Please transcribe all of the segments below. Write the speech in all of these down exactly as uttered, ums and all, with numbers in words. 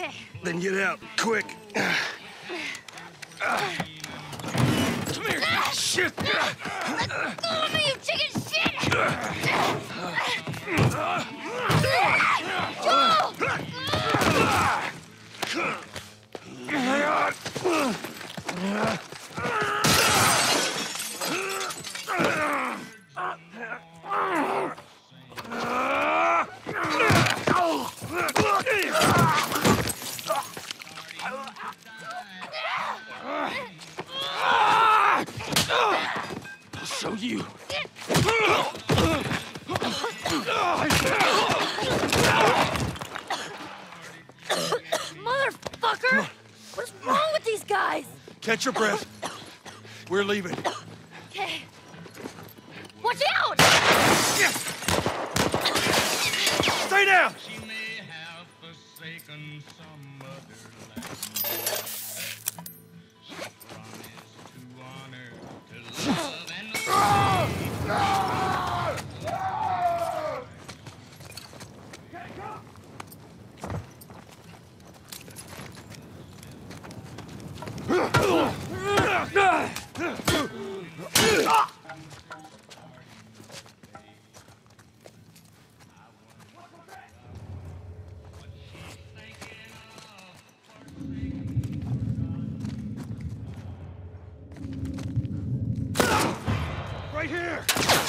Okay. Then get out, quick. Come here, shit! Let go of me, you chicken shit! I'll show you. Motherfucker! What's wrong with these guys? Catch your breath. We're leaving. Okay. Watch out! Stay down! She may have forsaken some other land. She promised to honor, to love, and Right here!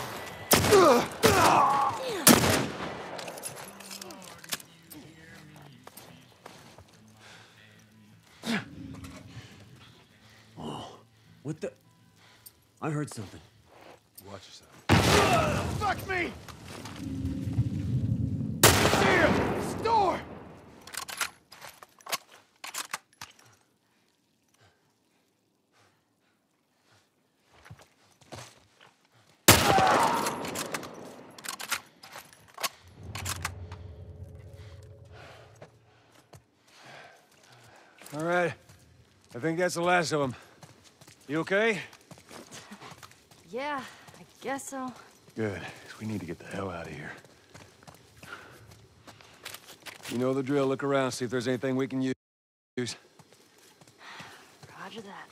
What the? I heard something. Watch yourself. Fuck me! Damn! It's the door! All right. I think that's the last of them. You okay? Yeah, I guess so. Good. 'Cause we need to get the hell out of here. You know the drill. Look around, see if there's anything we can use. Roger that.